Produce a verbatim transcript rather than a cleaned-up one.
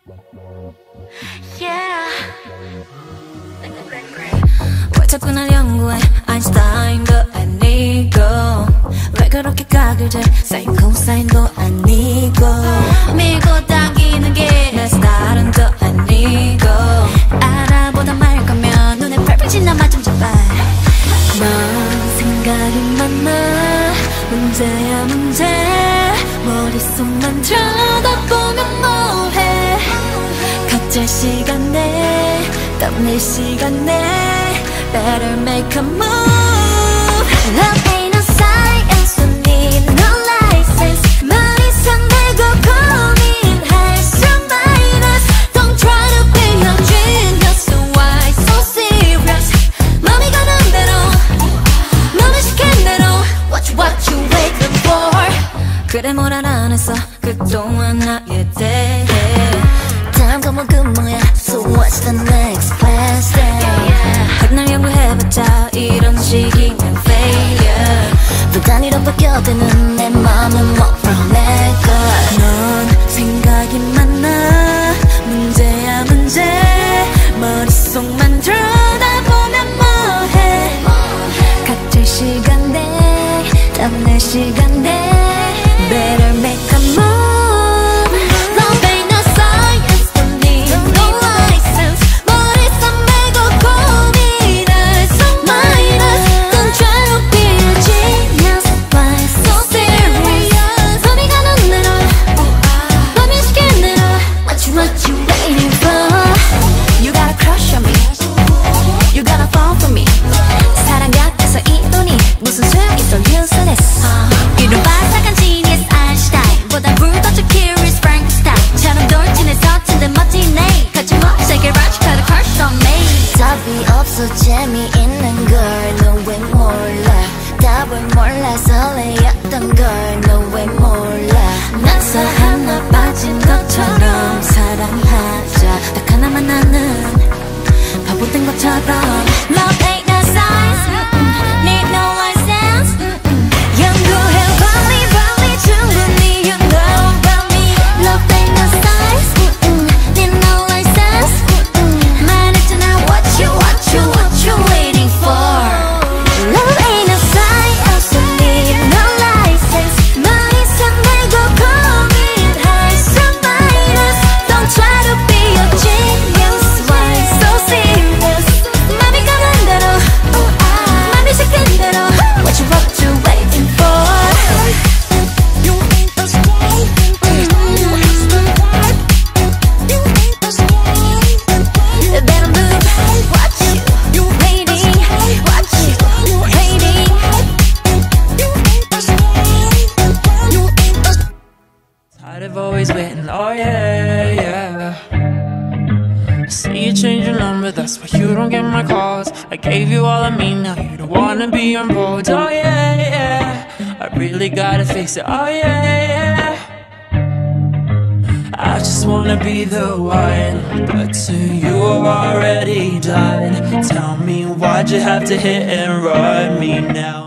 Yeah. 왜 자꾸 날 연구해 아인슈타인도 아니고 왜 그렇게 각을 재 사인 코사인도 아니고 밀고 당기는 게 내 스타일은 또 아니고 알아보다 말 거면 눈에 펄펄 나만 좀 잡아 넌 생각이 많아 문제야 문제 머릿속만 들여다보면 뭐해 각자 시간에 땀낼 시간에 Better make a move Love ain't no science You need no license 머리상 내고 고민할 수 minus Don't try to be a genius Why so serious 맘이 가는 대로 맘이 시킨 대로 What you what you waiting for 그래 뭘 안 했어 그동안 나에 대해 다음 건 그 뭐야 So what's the next best thing 날 연구해봤자 이런 식이면 failure 불단위로 바뀌어드는 내 맘은 뭐 from 내것 넌 생각이 많아 문제야 문제 머릿속만 들여다보면 뭐해 각질 시간대 땀낼 시간대 Better make a move 재미있는 걸 너 왜 몰라 답을 몰라 설레였던 걸 너 왜 몰라 나서 하나 빠진 것처럼 사랑하자 딱 하나만 아는 바보 된 것처럼 Love ain't no science Need no license 연구해 빨리 빨리 충분히 You know about me Love ain't no science Need no license 말했잖아 what you what you what you waiting for Love ain't no science You need no license 머리상 내고 고민할 수 minus Don't try to be a genius Why so serious 맘이 가는 대로 맘이 시킨 대로 What you what you waiting for You ain't the sky You ain't the vibe You ain't the sky Better move Watch you You waiting Watch you waiting You ain't the sky You ain't the Tired of always waiting, oh yeah, yeah. I see you change your number, that's why you don't get my calls. I gave you all of me, now you don't wanna be on board, oh yeah, yeah. I really gotta fix it, oh yeah, yeah. I just wanna be the one, but to you I've already done. Tell me why'd you have to hit and run me now?